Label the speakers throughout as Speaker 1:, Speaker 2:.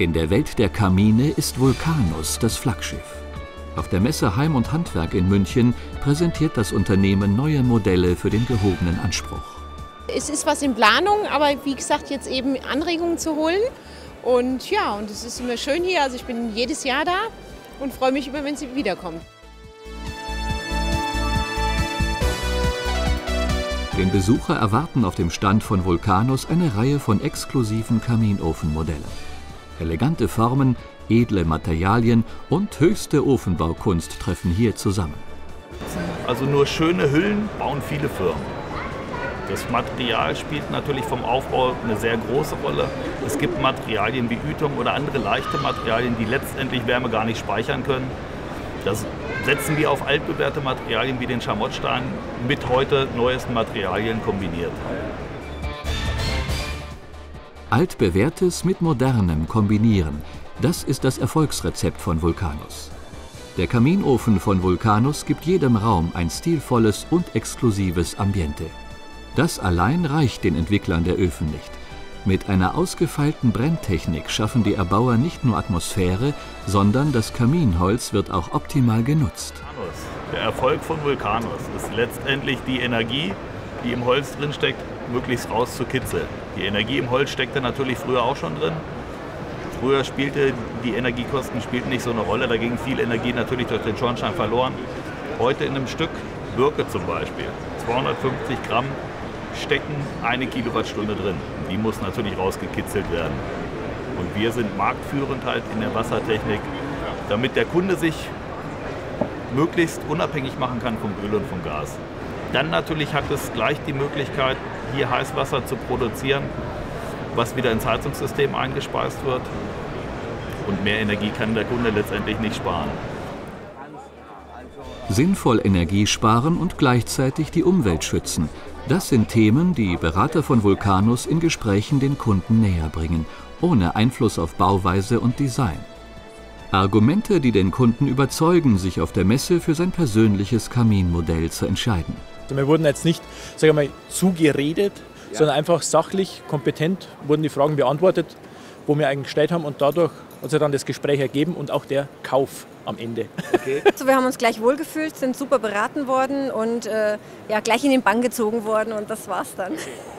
Speaker 1: In der Welt der Kamine ist Vulcanus das Flaggschiff. Auf der Messe Heim und Handwerk in München präsentiert das Unternehmen neue Modelle für den gehobenen Anspruch.
Speaker 2: Es ist was in Planung, aber wie gesagt, jetzt eben Anregungen zu holen. Und ja, und es ist immer schön hier. Also ich bin jedes Jahr da und freue mich immer, wenn sie wiederkommt.
Speaker 1: Den Besucher erwarten auf dem Stand von Vulcanus eine Reihe von exklusiven Kaminofenmodellen. Elegante Formen, edle Materialien und höchste Ofenbaukunst treffen hier zusammen.
Speaker 3: Also nur schöne Hüllen bauen viele Firmen. Das Material spielt natürlich vom Aufbau eine sehr große Rolle. Es gibt Materialien wie Ytong oder andere leichte Materialien, die letztendlich Wärme gar nicht speichern können. Das setzen wir auf altbewährte Materialien wie den Schamottstein mit heute neuesten Materialien kombiniert.
Speaker 1: Altbewährtes mit Modernem kombinieren, das ist das Erfolgsrezept von Vulcanus. Der Kaminofen von Vulcanus gibt jedem Raum ein stilvolles und exklusives Ambiente. Das allein reicht den Entwicklern der Öfen nicht. Mit einer ausgefeilten Brenntechnik schaffen die Erbauer nicht nur Atmosphäre, sondern das Kaminholz wird auch optimal genutzt.
Speaker 3: Der Erfolg von Vulcanus ist letztendlich die Energie, die im Holz drin steckt, möglichst rauszukitzeln. Die Energie im Holz steckte natürlich früher auch schon drin. Früher die Energiekosten spielten nicht so eine Rolle, da ging viel Energie natürlich durch den Schornstein verloren. Heute in einem Stück Birke zum Beispiel, 250 Gramm stecken 1 Kilowattstunde drin. Die muss natürlich rausgekitzelt werden. Und wir sind marktführend halt in der Wassertechnik, damit der Kunde sich möglichst unabhängig machen kann vom Öl und vom Gas. Dann natürlich hat es gleich die Möglichkeit, hier Heißwasser zu produzieren, was wieder ins Heizungssystem eingespeist wird. Und mehr Energie kann der Kunde letztendlich nicht sparen.
Speaker 1: Sinnvoll Energie sparen und gleichzeitig die Umwelt schützen. Das sind Themen, die Berater von Vulcanus in Gesprächen den Kunden näher bringen, ohne Einfluss auf Bauweise und Design. Argumente, die den Kunden überzeugen, sich auf der Messe für sein persönliches Kaminmodell zu entscheiden.
Speaker 4: Wir wurden jetzt nicht, sagen wir mal, zugeredet, sondern einfach sachlich, kompetent wurden die Fragen beantwortet, wo wir eigentlich gestellt haben, und dadurch hat sich dann das Gespräch ergeben und auch der Kauf am Ende.
Speaker 5: Okay. Also wir haben uns gleich wohlgefühlt, sind super beraten worden und ja, gleich in den Bann gezogen worden, und das war's dann.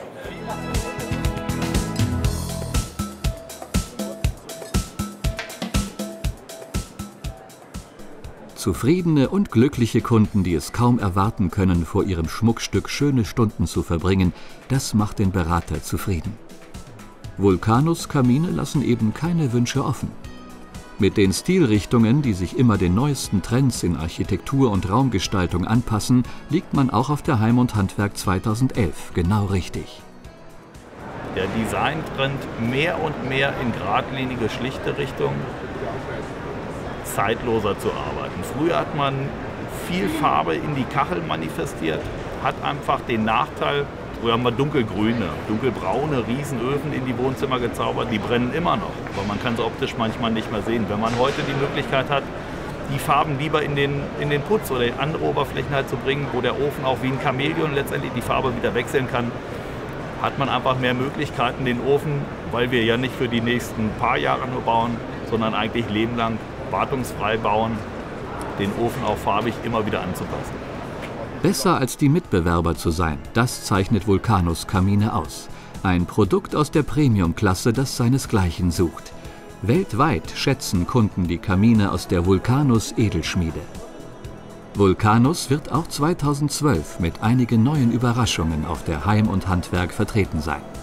Speaker 1: Zufriedene und glückliche Kunden, die es kaum erwarten können, vor ihrem Schmuckstück schöne Stunden zu verbringen, das macht den Berater zufrieden. Vulcanus Kamine lassen eben keine Wünsche offen. Mit den Stilrichtungen, die sich immer den neuesten Trends in Architektur und Raumgestaltung anpassen, liegt man auch auf der Heim und Handwerk 2011 genau richtig.
Speaker 3: Der Designtrend mehr und mehr in geradlinige, schlichte Richtung, zeitloser zu arbeiten. Früher hat man viel Farbe in die Kachel manifestiert, hat einfach den Nachteil, früher haben wir dunkelgrüne, dunkelbraune Riesenöfen in die Wohnzimmer gezaubert, die brennen immer noch, aber man kann sie optisch manchmal nicht mehr sehen. Wenn man heute die Möglichkeit hat, die Farben lieber in den Putz oder in andere Oberflächen halt zu bringen, wo der Ofen auch wie ein Chamäleon letztendlich die Farbe wieder wechseln kann, hat man einfach mehr Möglichkeiten, den Ofen, weil wir ja nicht für die nächsten paar Jahre nur bauen, sondern eigentlich lebenlang wartungsfrei bauen, den Ofen auch farbig immer wieder anzupassen.
Speaker 1: Besser als die Mitbewerber zu sein, das zeichnet Vulcanus Kamine aus. Ein Produkt aus der Premium-Klasse, das seinesgleichen sucht. Weltweit schätzen Kunden die Kamine aus der Vulcanus Edelschmiede. Vulcanus wird auch 2012 mit einigen neuen Überraschungen auf der Heim und Handwerk vertreten sein.